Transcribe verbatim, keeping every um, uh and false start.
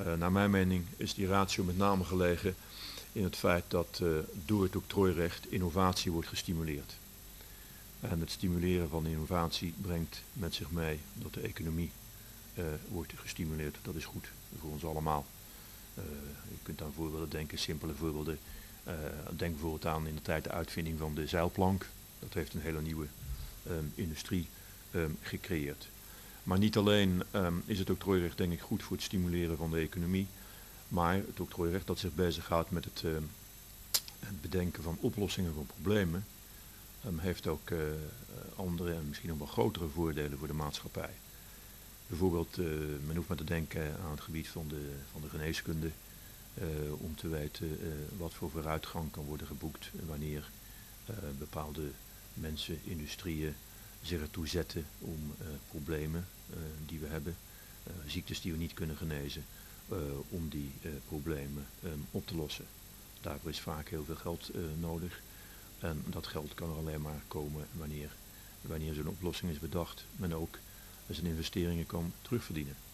Uh, naar mijn mening is die ratio met name gelegen in het feit dat uh, door het octrooirecht innovatie wordt gestimuleerd. En het stimuleren van innovatie brengt met zich mee dat de economie uh, wordt gestimuleerd. Dat is goed voor ons allemaal. Uh, je kunt aan voorbeelden denken, simpele voorbeelden. Uh, denk bijvoorbeeld aan in de tijd de uitvinding van de zeilplank. Dat heeft een hele nieuwe um, industrie um, gecreëerd. Maar niet alleen um, is het octrooirecht denk ik goed voor het stimuleren van de economie, maar het octrooirecht dat zich bezighoudt met het, uh, het bedenken van oplossingen van problemen, um, heeft ook uh, andere en misschien nog wel grotere voordelen voor de maatschappij. Bijvoorbeeld, uh, men hoeft maar te denken aan het gebied van de, van de geneeskunde, uh, om te weten uh, wat voor vooruitgang kan worden geboekt wanneer uh, bepaalde mensen, industrieën zich ertoe zetten om uh, problemen uh, die we hebben, uh, ziektes die we niet kunnen genezen, uh, om die uh, problemen um, op te lossen. Daarvoor is vaak heel veel geld uh, nodig en dat geld kan er alleen maar komen wanneer, wanneer zo'n oplossing is bedacht, men ook zijn investeringen kan terugverdienen.